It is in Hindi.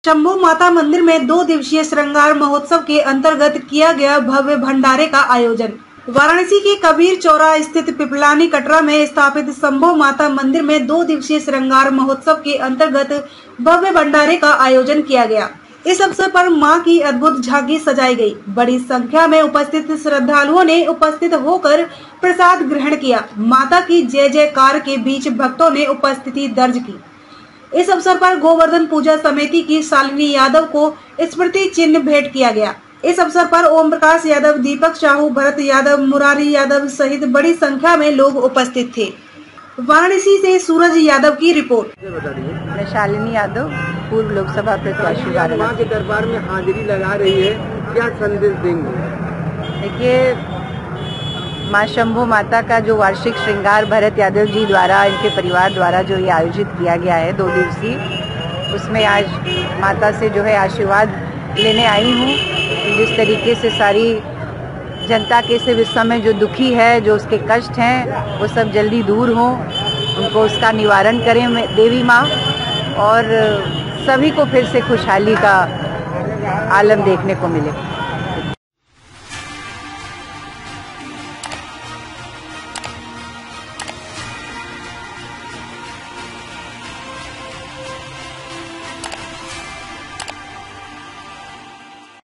शंभू माता मंदिर में 2 दिवसीय श्रृंगार महोत्सव के अंतर्गत किया गया भव्य भंडारे का आयोजन। वाराणसी के कबीर चौराहा स्थित पिपलानी कटरा में स्थापित शंभू माता मंदिर में 2 दिवसीय श्रृंगार महोत्सव के अंतर्गत भव्य भंडारे का आयोजन किया गया। इस अवसर पर मां की अद्भुत झांकी सजाई गई। बड़ी संख्या में उपस्थित श्रद्धालुओं ने उपस्थित होकर प्रसाद ग्रहण किया। माता की जय जयकार के बीच भक्तों ने उपस्थिति दर्ज की। इस अवसर पर गोवर्धन पूजा समिति की शालिनी यादव को स्मृति चिन्ह भेंट किया गया। इस अवसर पर ओम प्रकाश यादव, दीपक साहू, भरत यादव, मुरारी यादव सहित बड़ी संख्या में लोग उपस्थित थे। वाराणसी से सूरज यादव की रिपोर्ट। मैं शालिनी यादव, पूर्व लोकसभा प्रत्याशी। मां के दरबार में हाजिरी लगा रही है, क्या संदेश देंगे? देखिए, मां शंभू माता का जो वार्षिक श्रृंगार भरत यादव जी द्वारा, इनके परिवार द्वारा जो ये आयोजित किया गया है 2 दिवसीय, उसमें आज माता से जो है आशीर्वाद लेने आई हूँ। जिस तरीके से सारी जनता के से इस समय जो दुखी है, जो उसके कष्ट हैं, वो सब जल्दी दूर हों, उनको उसका निवारण करें देवी माँ, और सभी को फिर से खुशहाली का आलम देखने को मिले।